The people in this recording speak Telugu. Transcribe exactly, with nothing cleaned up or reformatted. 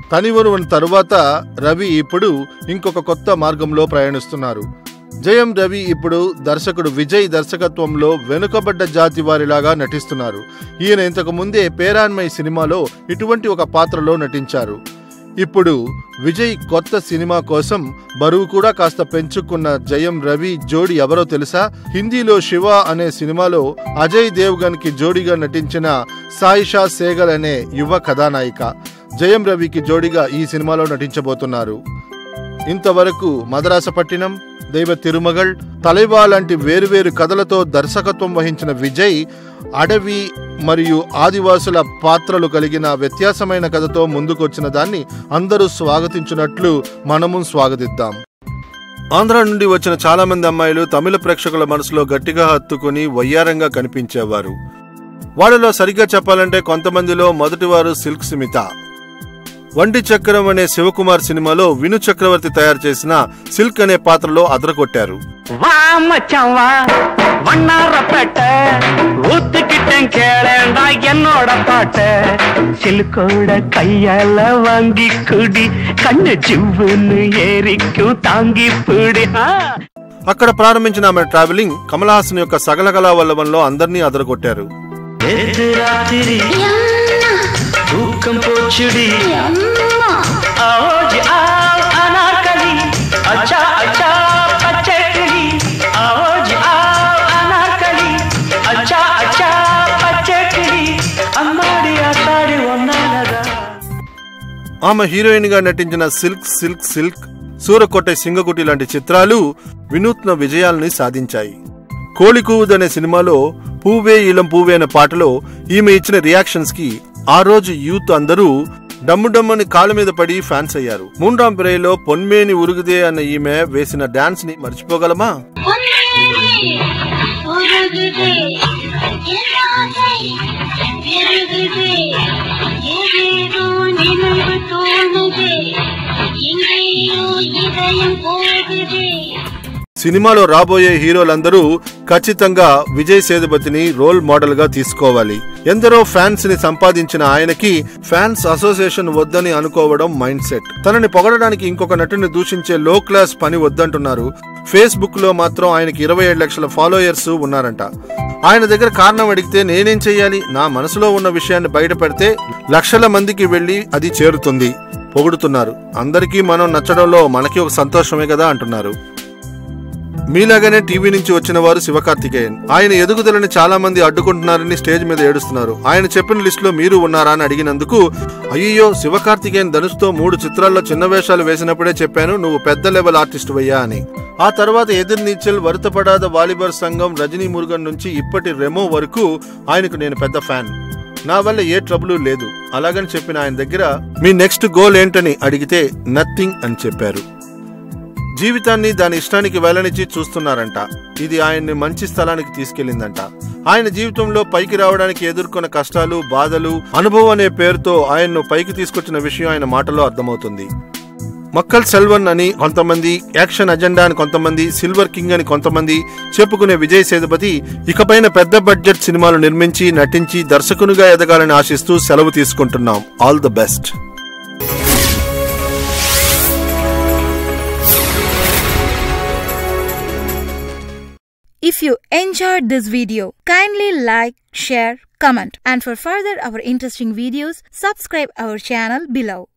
తనివరువన్ తరువాత రవి ఇప్పుడు ఇంకొక కొత్త మార్గంలో ప్రయాణిస్తున్నారు. జయం రవి ఇప్పుడు దర్శకుడు విజయ్ దర్శకత్వంలో వెనుకబడ్డ జాతి వారిలాగా నటిస్తున్నారు. ఈయన ఇంతకు ముందే పేరాన్మై సినిమాలో ఇటువంటి ఒక పాత్రలో నటించారు. ఇప్పుడు విజయ్ కొత్త సినిమా కోసం బరువు కూడా కాస్త పెంచుకున్న జయం రవి జోడి ఎవరో తెలుసా? హిందీలో శివ అనే సినిమాలో అజయ్ దేవ్గన్ కి జోడిగా నటించిన సాయిషా సేగల్ అనే యువ కథానాయిక జయం రవికి జోడిగా ఈ సినిమాలో నటించబోతున్నారు. ఇంతవరకు మదరాసపట్టినం, దైవ తిరుమగల్, తలైవా లాంటి వేరువేరు కథలతో దర్శకత్వం వహించిన విజయ్ అడవి మరియు ఆదివాసుల పాత్రలు కలిగిన వ్యత్యాసమైన కథతో ముందుకొచ్చిన దాన్ని అందరూ స్వాగతించినట్లు మనము స్వాగతిద్దాం. ఆంధ్ర నుండి వచ్చిన చాలా మంది అమ్మాయిలు తమిళ ప్రేక్షకుల మనసులో గట్టిగా హత్తుకుని వయ్యారంగా కనిపించేవారు. వాళ్ళలో సరిగ్గా చెప్పాలంటే కొంతమందిలో మొదటివారు సిల్క్ స్మిత. వంటి చక్రం అనే శివకుమార్ సినిమాలో విను చక్రవర్తి తయారు చేసిన సిల్క్ అనే పాత్రలో అదరగొట్టారు. అక్కడ ప్రారంభించిన ఆమె ట్రావెలింగ్ కమల్ హాసన్ యొక్క సకల కళా వల్లభంలో అందరినీ అదరగొట్టారు. ఆమె హీరోయిన్ గా నటించిన silk silk silk, Soorakottai Singakutti లాంటి చిత్రాలు వినూత్న విజయాల్ని సాధించాయి. కోళికూదనే సినిమాలో పూవే ఇలం పూవే అనే పాటలో ఈమె ఇచ్చిన రియాక్షన్స్ కి ఆ రోజు యూత్ అందరూ డమ్ము డమ్మని కాళ్ళ మీద పడి ఫ్యాన్స్ అయ్యారు. మూండ్రాం పిరైలో పొన్మేని ఉరుగుదే అన్న ఈమె వేసిన డాన్స్ ని మర్చిపోగలమా? సినిమాలో రాబోయే హీరోలందరూ ఖచ్చితంగా విజయ్ సేతుపతిని రోల్ మోడల్ గా తీసుకోవాలి. ఎందరో ఫ్యాన్స్ ని సంపాదించిన ఆయనకి ఫ్యాన్స్ అసోసియేషన్ వద్దని అనుకోవడం మైండ్ సెట్. తనని పొగడడానికి ఇంకొక నటుని దూషించే లో క్లాస్ పని వద్దంటున్నారు. ఫేస్బుక్ లో మాత్రం ఆయనకి ఇరవై ఏడు లక్షల ఫాలోయర్స్ ఉన్నారంట. ఆయన దగ్గర కారణం అడిగితే నేనేం చెయ్యాలి? నా మనసులో ఉన్న విషయాన్ని బయట పెడితే లక్షల మందికి వెళ్లి అది చేరుతుంది. పొగుడుతున్నారు. అందరికీ మనం నచ్చడంలో మనకి ఒక సంతోషమే కదా అంటున్నారు. మీలాగానే టీవీ నుంచి వచ్చిన వారు శివకార్తికేయన్. ఆయన ఎదుగుదలని చాలా మంది అడ్డుకుంటున్నారని స్టేజ్ మీద ఏడుస్తున్నారు. ఆయన చెప్పిన లిస్ట్ లో మీరు ఉన్నారా అని అడిగినందుకు, అయ్యో శివకార్తికేయన్ ధనుష్తో మూడు చిత్రాల్లో చిన్న వేషాలు వేసినప్పుడే చెప్పాను నువ్వు పెద్ద లెవెల్ ఆర్టిస్ట్ వయ్యా అని. ఆ తర్వాత ఎదిర్ నీచల్, వరుతపడాద వాలిబర్ సంఘం, రజనీ మురుగన్ నుంచి ఇప్పటి రెమో వరకు ఆయనకు నేను పెద్ద ఫ్యాన్. నా వల్ల ఏ ట్రబుల్ లేదు. అలాగని చెప్పిన ఆయన దగ్గర మీ నెక్స్ట్ గోల్ ఏంటని అడిగితే నథింగ్ అని చెప్పారు. జీవితాన్ని దాని ఇష్టానికి వెళ్ళనిచ్చి చూస్తున్నారంట. ఇది ఆయన్ని మంచి స్థలానికి తీసుకెళ్లిందంట. ఆయన జీవితంలో పైకి రావడానికి ఎదుర్కొన్న కష్టాలు, బాధలు, అనుభవం అనే పేరుతో ఆయన్ను పైకి తీసుకొచ్చిన విషయం ఆయన మాటలో అర్థమవుతుంది. మక్కల్ సెల్వన్ అని కొంతమంది, యాక్షన్ అజెండా అని కొంతమంది, సిల్వర్ కింగ్ అని కొంతమంది చెప్పుకునే విజయ్ సేతుపతి ఇకపైన పెద్ద బడ్జెట్ సినిమాలు నిర్మించి నటించి దర్శకునిగా ఎదగాలని ఆశిస్తూ సెలవు తీసుకుంటున్నాం. All the best. If you enjoyed this video, kindly like, share, comment, and for further our interesting videos, subscribe our channel below.